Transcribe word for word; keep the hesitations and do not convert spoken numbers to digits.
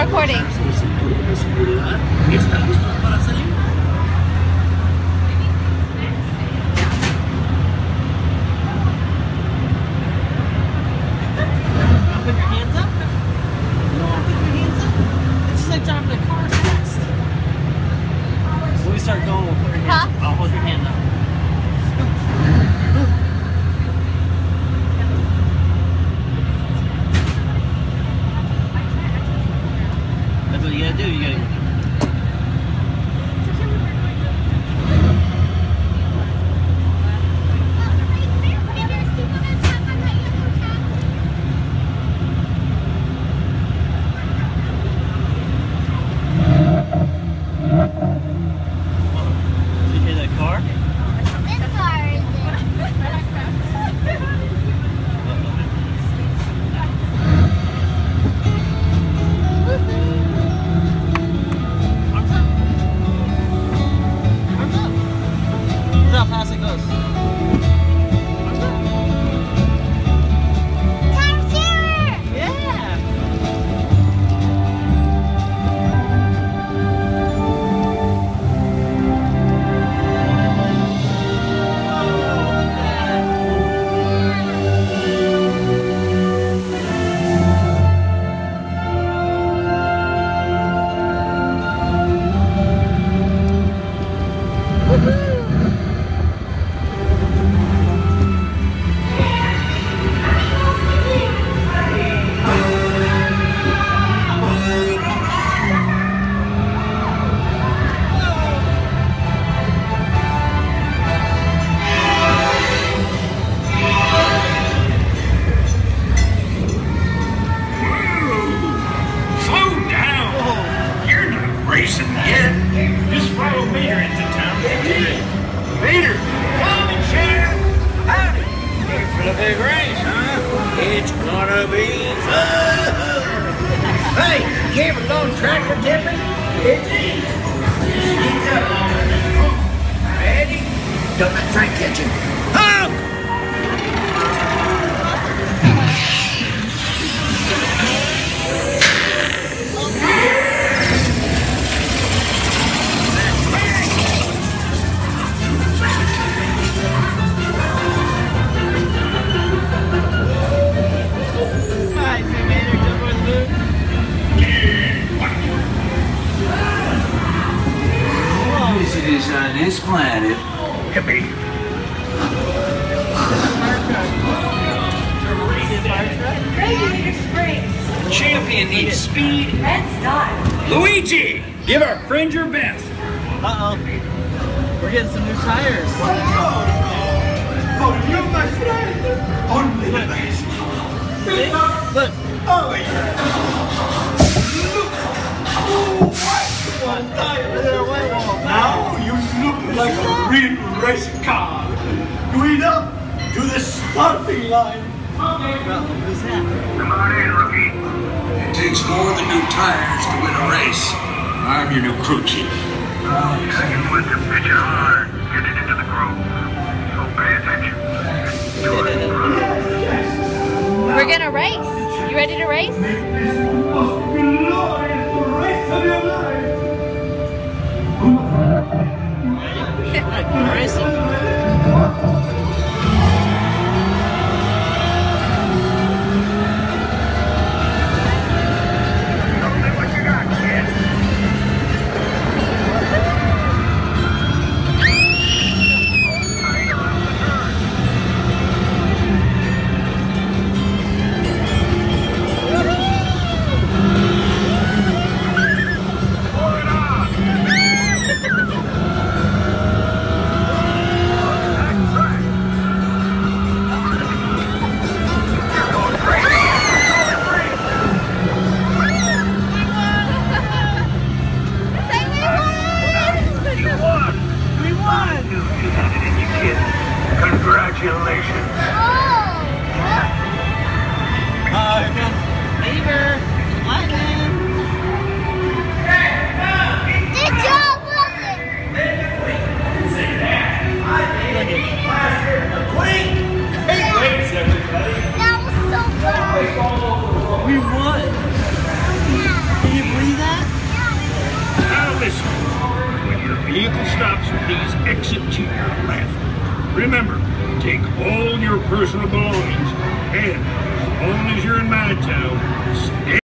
recording. ¿Están listos para salir? Put your hands up? You don't want to put your hands up? It's just like driving a car fast. When we start going, we'll put your hands Huh? up. I'll hold your hand up. That's what you gotta do. You gotta. Did you hear that car? Arms up. Arms up. This is how fast it goes. Arms up. Yeah. Slow down! You're not racing yet. Just follow Vader into town. Vader, come and share. Howdy. Ready for the big race, huh? It's gonna be fun. Hey, you ever gone tractor tipping? It's easy. Sneak up on it. Ready? Don't let Frank catch you. Honk! Nice, hey, Vader, jump on the boot. As it is on this planet. Yippee. Radiator Springs. Champion needs speed. Red style. Luigi, give our friend your best. Uh-oh. We're getting some new tires. For you, my friend, only the best. See? Look. Oh, yeah. One tire. Look at our white wall. Now you look like a real race car. Speed up to the starting line. Well, who's that? Come on in, rookie. It takes more than new tires to win a race. I'm your new crew chief. You want to pitch it hard. Get it into the groove. So pay attention. We're gonna race. You ready to race? This most glorious race of your life. Right, racing. vehicle stops, please exit to your left. Remember, take all your personal belongings, and as long as you're in my town, stay